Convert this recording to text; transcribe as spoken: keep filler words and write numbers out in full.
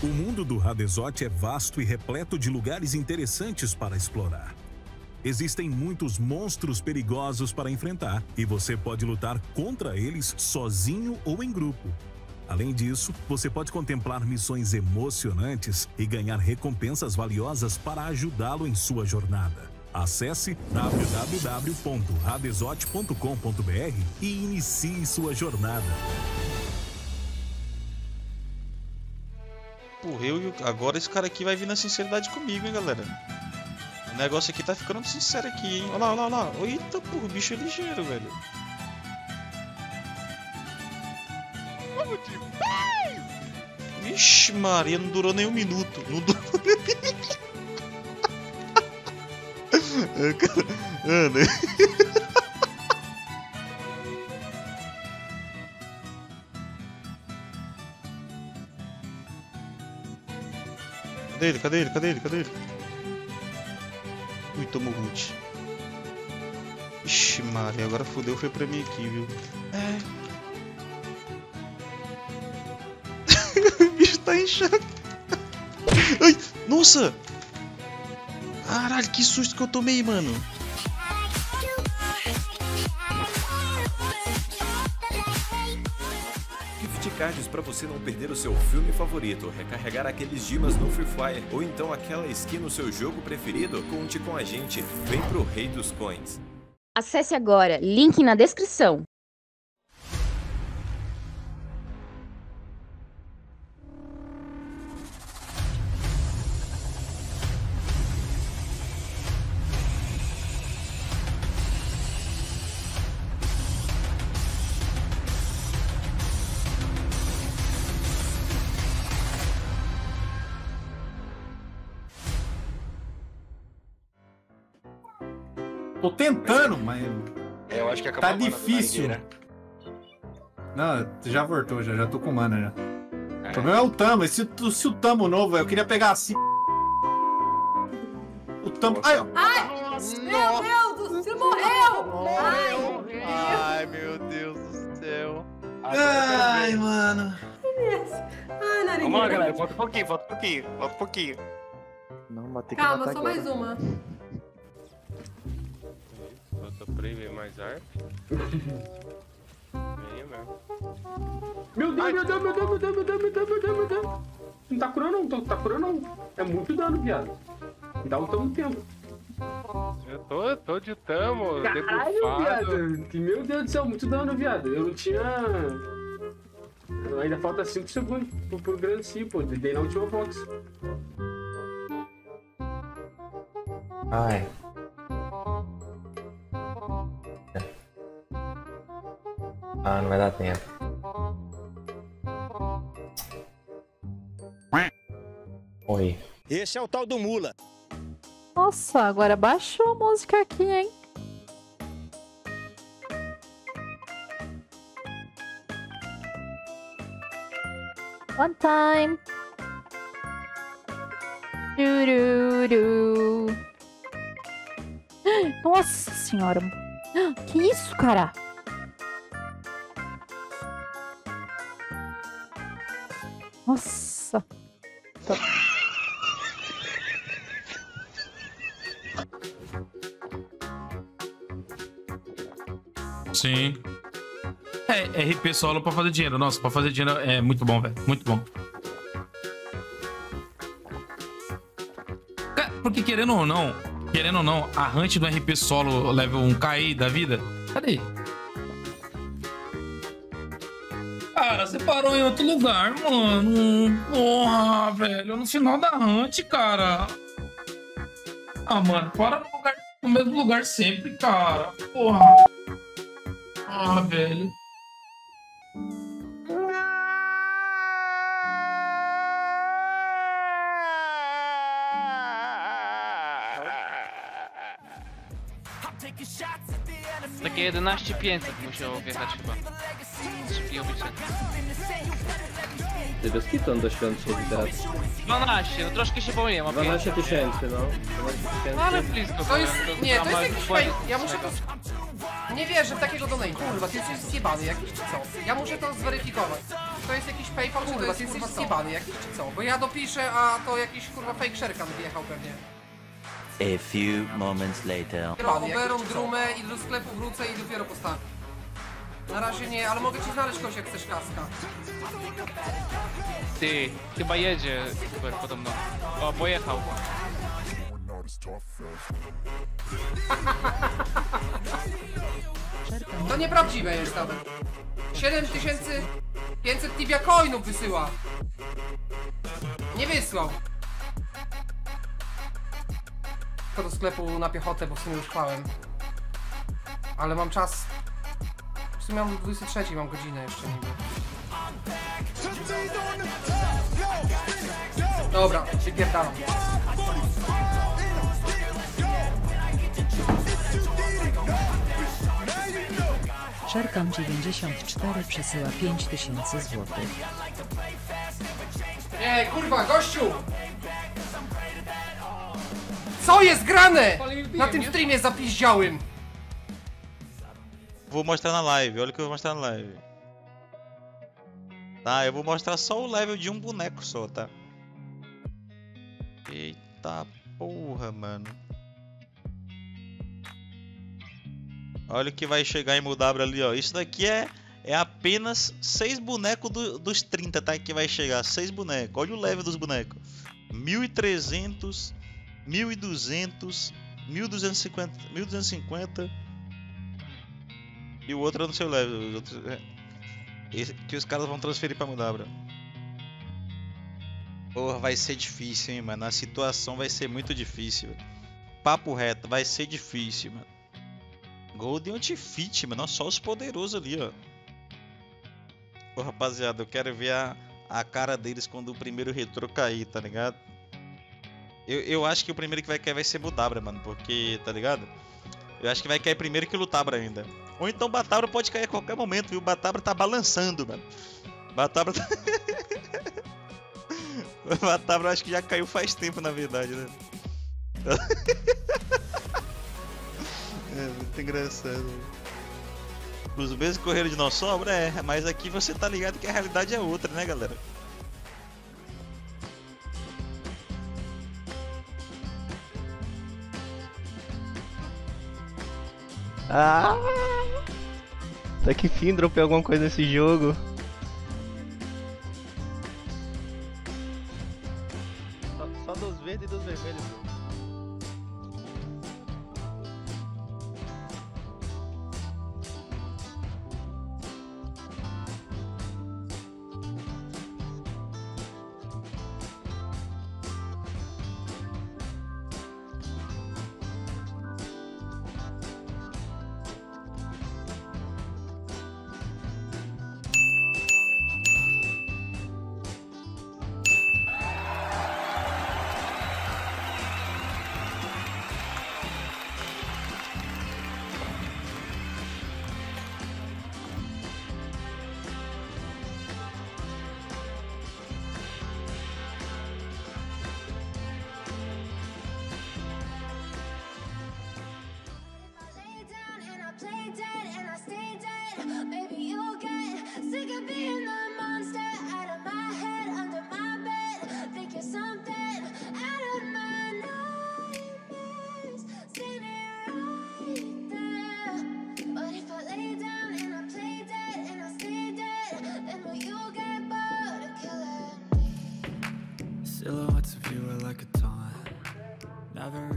O mundo do Hadesot é vasto e repleto de lugares interessantes para explorar. Existem muitos monstros perigosos para enfrentar e você pode lutar contra eles sozinho ou em grupo. Além disso, você pode contemplar missões emocionantes e ganhar recompensas valiosas para ajudá-lo em sua jornada. Acesse w w w ponto hadesot ponto com ponto b r e inicie sua jornada. Porra, eu, agora esse cara aqui vai vir na sinceridade comigo, hein, galera. O negócio aqui tá ficando sincero aqui, hein. Olha lá, olha lá, olha lá. Eita, porra, o bicho é ligeiro, velho. Vixe, Maria, não durou nem um minuto. Não durou nem um minuto. Ana. Cadê ele? Cadê ele? Cadê ele? Cadê ele? Ui, tomou root. Ixi, Maria, agora fodeu, foi pra mim aqui, viu? É. O bicho tá inchado. Ai, nossa! Caralho, que susto que eu tomei, mano. Gift cards para você não perder o seu filme favorito, recarregar aqueles dimas no Free Fire ou então aquela skin no seu jogo preferido, conte com a gente. Vem pro Rei dos Coins. Acesse agora, link na descrição. Tô tentando, mas É, eu acho que tá difícil. Não, já voltou, já, já tô com mana já. É. O problema é o Tamo. Se, se o Tamo novo, eu queria pegar assim. O Tamo. Ai, ai, nossa, meu Deus, você morreu! Morreu! Ai, meu Deus do céu. Ai, mano. Ai, Narigueira. Vamos lá, galera, falta um pouquinho, falta um pouquinho, falta um pouquinho. Não, mas tem que Calma, matar só agora. mais uma. Falta pra ver mais arp. Venha mesmo. Meu Deus, meu Deus, meu Deus, meu Deus, meu Deus, meu Deus, meu Deus, meu Deus. Não tá curando não, tá curando não. É muito dano, viado. Dá um tamo tempo. Eu tô, eu tô de tamo, Caralho, debufado. viado. Que, meu Deus do céu, muito dano, viado. Eu não tinha... Ainda falta cinco segundos pro, pro Grand C, pô. Dei na última box. Ai. Ah, não vai dar tempo. Oi. Esse é o tal do Mula. Nossa, agora baixou a música aqui, hein? One time. Tururu. Nossa senhora. Que isso, cara? Nossa. Tá. Sim. É, R P solo pra fazer dinheiro. Nossa, pra fazer dinheiro é muito bom, velho. Muito bom. Porque querendo ou não, querendo ou não, a hunt do R P solo level um K aí da vida, cadê? Cara, você parou em outro lugar, mano. Porra, velho. No final da hunt, cara. Ah, mano, para no, lugar, no mesmo lugar sempre, cara. Porra. Ah, velho. Takie jedenaście pięćset musiało wjechać chyba. Ty bez kitu on doświadczy teraz. dwanaście, no troszkę się pomyliłem. dwanaście tysięcy, no. dwanaście tysięcy. Ale blisko. To jest... byłem, Nie, to tam jest jakiś dokładnie fake. Ja muszę to... Nie wierzę w takiego donate. Kurwa, ty jesteś zjebany jakiś czy co? Ja muszę to zweryfikować. to jest jakiś PayPal, czy to jest kurwa zjebany jakiś, czy co? Bo ja dopiszę, a to jakiś kurwa fake Sherkan wjechał pewnie. A few moments later. Oberą drumę i do sklepu wrócę i dopiero postawię. Na razie nie, ale mogę ci znaleźć kogoś, jak chcesz kaska. Ty, chyba jedzie Uber podobno. O, pojechał. To nieprawdziwe jest tam. siedem tysięcy pięćset Tibia coinów wysyła. Nie wysłał. To do sklepu na piechotę, bo w sumie już chwałem. Ale mam czas. W sumie mam dwudziestej trzeciej, mam godzinę jeszcze niby. Dobra, wypierdalam. Sherkan dziewięćdziesiąt cztery przesyła pięć tysięcy złotych. Ej, kurwa, gościu! Co jest grane? Na tym streamie zapiździałym. Vou mostrar na live, olha o que eu vou mostrar na live. Tá, eu vou mostrar só o level de um boneco só, tá? Eita porra, mano. Olha o que vai chegar em Mudabra ali, ó. Isso daqui é, é apenas seis bonecos do, dos trinta, tá? Que vai chegar, seis bonecos. Olha o level dos bonecos. mil e trezentos, mil e duzentos, mil duzentos e cinquenta, mil duzentos e cinquenta. E o outro é no seu level. Os outros, é, esse que os caras vão transferir pra Mudabra. Porra, vai ser difícil, hein, mano. A situação vai ser muito difícil. Papo reto, vai ser difícil, mano. Golden Outfit, mano. Só os poderosos ali, ó. Pô, rapaziada, eu quero ver a, a cara deles quando o primeiro retrô cair, tá ligado? Eu, eu acho que o primeiro que vai cair vai ser Mudabra, mano. Porque, tá ligado? Eu acho que vai cair primeiro que o Lutabra ainda. Ou então o Batabra pode cair a qualquer momento, viu? O Batabra tá balançando, mano. Batabra tá... O Batabra acho que já caiu faz tempo, na verdade, né? É muito engraçado. Os mesmos correram de não sobra, é. Mas aqui você tá ligado que a realidade é outra, né, galera? Ah! Até que enfim dropei alguma coisa nesse jogo. Só, só dos verdes e dos vermelhos, bro. Silhouettes of you are like a taunt. Never